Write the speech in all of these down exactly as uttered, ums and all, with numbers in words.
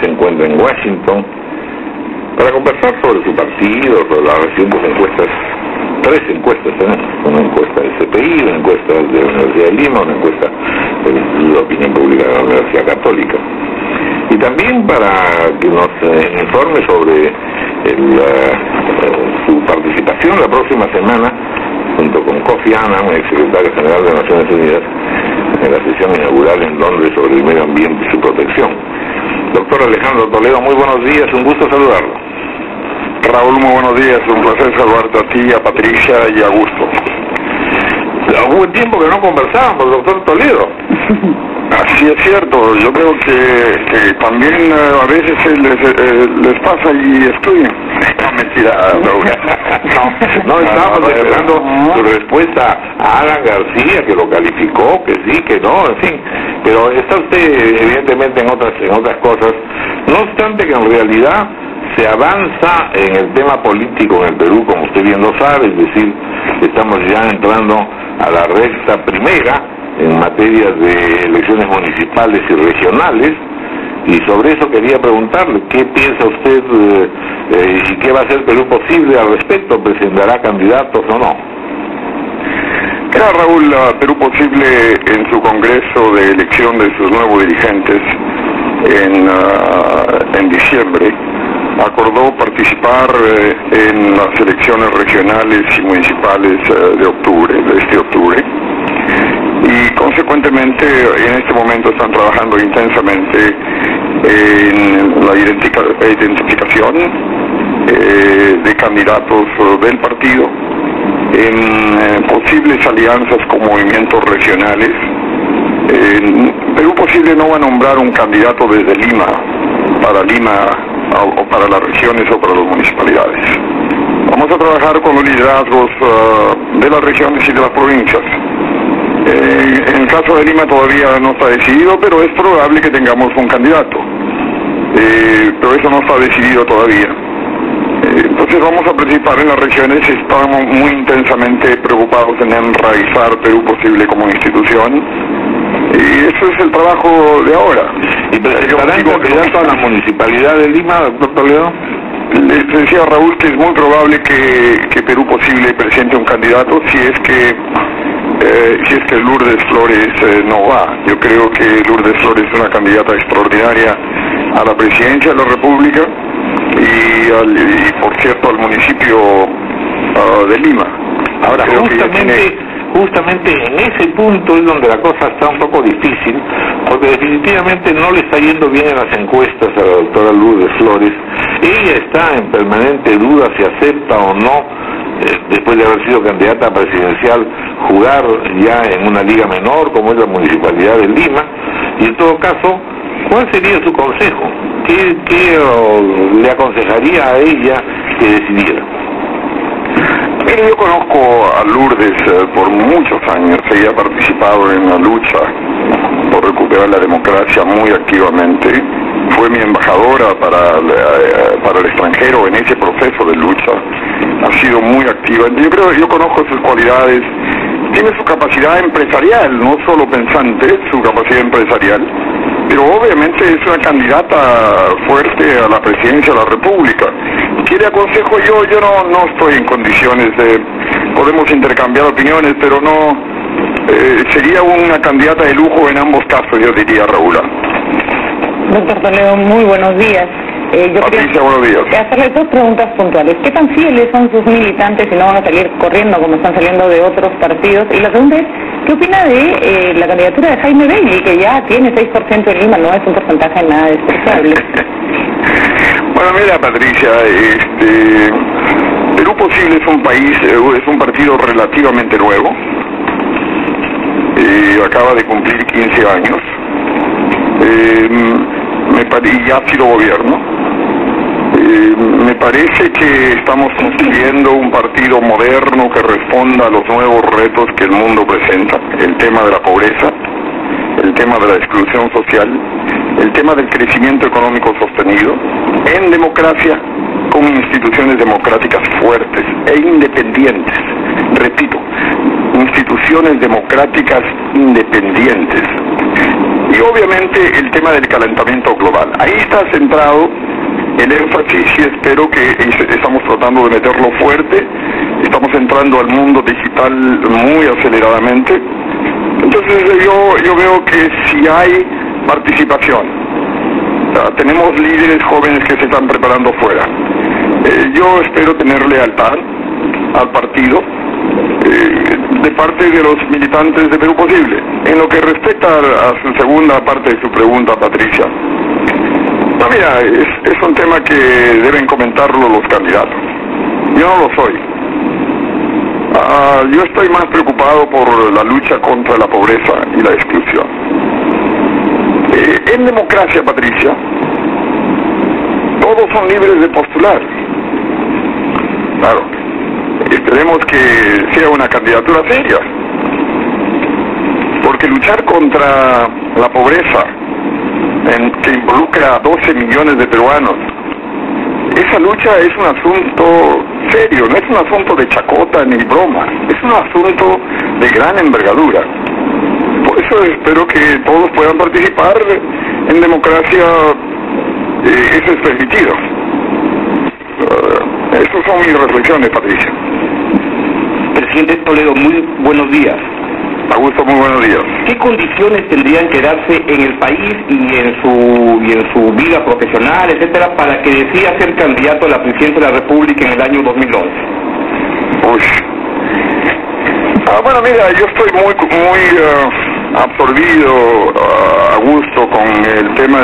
se encuentra en Washington para conversar sobre su partido, sobre las recientes encuestas. Tres encuestas tenemos, una encuesta del C P I, una encuesta de la Universidad de Lima, una encuesta de la opinión pública de la Universidad Católica. Y también para que nos eh, informe sobre el, uh, su participación la próxima semana, junto con Kofi Annan, ex secretario general de Naciones Unidas, en la sesión inaugural en Londres sobre el medio ambiente y su protección. Doctor Alejandro Toledo, muy buenos días, un gusto saludarlo. Raúl, muy buenos días, un placer saludarte a ti, a Patricia y a Augusto. Hubo tiempo que no conversábamos, doctor Toledo. Así es cierto, yo creo que, que también eh, a veces les, eh, les pasa y estudian. No, mentira, Raúl. No, no estábamos esperando su respuesta a Alan García, que lo calificó, que sí, que no, en fin. Pero está usted evidentemente en otras, en otras cosas. No obstante que en realidad se avanza en el tema político en el Perú, como usted bien lo sabe, es decir, estamos ya entrando a la recta primera en materia de elecciones municipales y regionales, y sobre eso quería preguntarle, ¿qué piensa usted eh, eh, y qué va a hacer Perú posible al respecto? ¿Presentará candidatos o no? Era Raúl, uh, Perú Posible en su congreso de elección de sus nuevos dirigentes en, uh, en diciembre acordó participar eh, en las elecciones regionales y municipales eh, de octubre, de este octubre, y consecuentemente en este momento están trabajando intensamente en la identificación eh, de candidatos del partido, en eh, posibles alianzas con movimientos regionales. Eh, Perú Posible no va a nombrar un candidato desde Lima, para Lima o para las regiones o para las municipalidades. Vamos a trabajar con los liderazgos uh, de las regiones y de las provincias. Eh, en el caso de Lima todavía no está decidido, pero es probable que tengamos un candidato. Eh, pero eso no está decidido todavía. Eh, entonces vamos a participar en las regiones. Estamos muy intensamente preocupados en enraizar Perú Posible como institución. Y eso es el trabajo de ahora. ¿Y presentará en candidato a la Municipalidad de Lima, doctor Toledo? Les decía Raúl que es muy probable que, que Perú Posible presente un candidato si es que eh, si es que Lourdes Flores eh, no va. Yo creo que Lourdes Flores es una candidata extraordinaria a la presidencia de la República y, al, y por cierto al municipio uh, de Lima. Ahora, creo justamente, justamente en ese punto es donde la cosa está un poco difícil, porque definitivamente no le está yendo bien en las encuestas a la doctora Lourdes Flores. Ella está en permanente duda si acepta o no, eh, después de haber sido candidata presidencial, jugar ya en una liga menor como es la Municipalidad de Lima, y en todo caso, ¿cuál sería su consejo? ¿Qué, qué oh, le aconsejaría a ella que decidiera? Mire, yo conozco a Lourdes eh, por muchos años. Ella ha participado en la lucha por recuperar la democracia muy activamente. Fue mi embajadora para, eh, para el extranjero en ese proceso de lucha. Ha sido muy activa. Yo creo que yo conozco sus cualidades. Tiene su capacidad empresarial, no solo pensante, su capacidad empresarial. Pero obviamente es una candidata fuerte a la presidencia de la República. ¿Qué le aconsejo yo? Yo no, no estoy en condiciones de... Podemos intercambiar opiniones, pero no... Eh, sería una candidata de lujo en ambos casos, yo diría, Raúl. Doctor Toledo, muy buenos días. Eh, yo Patricia, buenos días. Hacerle dos preguntas puntuales. ¿Qué tan fieles son sus militantes y no van a salir corriendo como están saliendo de otros partidos? Y la segunda es, ¿qué opina de eh, la candidatura de Jaime Bailey, que ya tiene seis por ciento en Lima? No es un porcentaje nada despreciable. Bueno, mira, Patricia, este, Perú Posible es un país, es un partido relativamente nuevo. Eh, acaba de cumplir quince años. Eh, me pare- ya ha sido gobierno. Eh, me parece que estamos construyendo un partido moderno que responda a los nuevos retos que el mundo presenta, el tema de la pobreza, el tema de la exclusión social, el tema del crecimiento económico sostenido, en democracia, con instituciones democráticas fuertes e independientes. Repito, instituciones democráticas independientes. y obviamente el tema del calentamiento global. Ahí está centrado el énfasis y espero que estamos tratando de meterlo fuerte. Estamos entrando al mundo digital muy aceleradamente. Entonces yo, yo veo que si hay participación, o sea, tenemos líderes jóvenes que se están preparando fuera. Eh, yo espero tener lealtad al partido eh, de parte de los militantes de Perú Posible. En lo que respecta a, a su segunda parte de su pregunta, Patricia, no, mira, es, es un tema que deben comentarlo los candidatos. Yo no lo soy. Uh, yo estoy más preocupado por la lucha contra la pobreza y la exclusión. Eh, en democracia, Patricia, todos son libres de postular. Claro, esperemos que sea una candidatura seria, porque luchar contra la pobreza, en, que involucra a doce millones de peruanos, esa lucha es un asunto serio, no es un asunto de chacota ni broma, es un asunto de gran envergadura. Por eso espero que todos puedan participar. En democracia eh, eso es permitido. Uh, esas son mis reflexiones, Patricia. Presidente Toledo, muy buenos días. Augusto, muy buenos días. ¿Qué condiciones tendrían que darse en el país y en su y en su vida profesional, etcétera, para que decida ser candidato a la presidencia de la República en el año dos mil once? Uy. Ah, bueno, mira, yo estoy muy muy uh, absorbido, uh, a gusto con el tema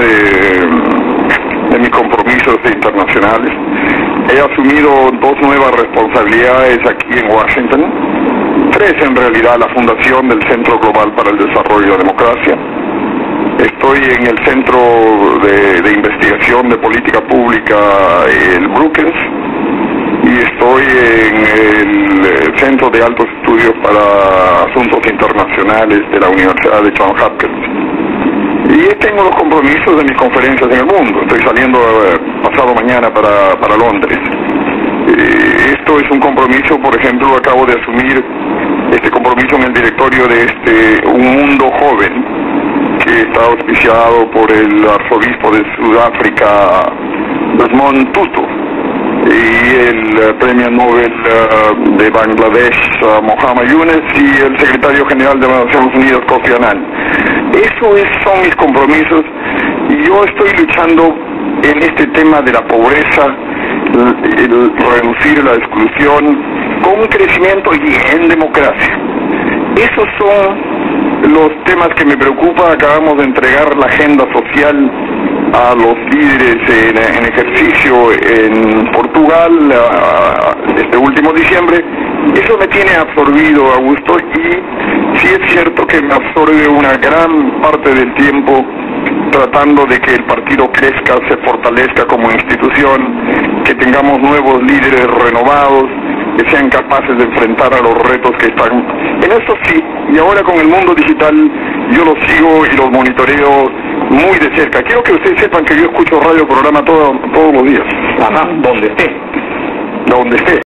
de, de mis compromisos internacionales. He asumido dos nuevas responsabilidades aquí en Washington, tres en realidad: la fundación del Centro Global para el Desarrollo y la Democracia. Estoy en el Centro de, de Investigación de Política Pública, el Brookings, y estoy en el Centro de Altos Estudios para Asuntos Internacionales de la Universidad de Johns Hopkins. Y tengo los compromisos de mis conferencias en el mundo. Estoy saliendo eh, pasado mañana para, para Londres. Eh, esto es un compromiso, por ejemplo, acabo de asumir este compromiso en el directorio de este Un Mundo Joven, que está auspiciado por el arzobispo de Sudáfrica, Desmond Tutu, y el uh, premio Nobel uh, de Bangladesh, uh, Mohamed Yunus, y el secretario general de las Naciones Unidas, Kofi Annan. Eso es, son mis compromisos, y yo estoy luchando en este tema de la pobreza, el, el reducir la exclusión, con un crecimiento y en democracia. Esos son los temas que me preocupan. Acabamos de entregar la agenda social a los líderes en, en ejercicio en Portugal uh, este último diciembre. Eso me tiene absorbido, Augusto, y sí es cierto que me absorbe una gran parte del tiempo tratando de que el partido crezca, se fortalezca como institución, que tengamos nuevos líderes renovados, que sean capaces de enfrentar a los retos que están. En eso sí, y ahora con el mundo digital yo los sigo y los monitoreo muy de cerca. Quiero que ustedes sepan que yo escucho radio programa todo, todos los días. Ajá, donde esté. Donde esté.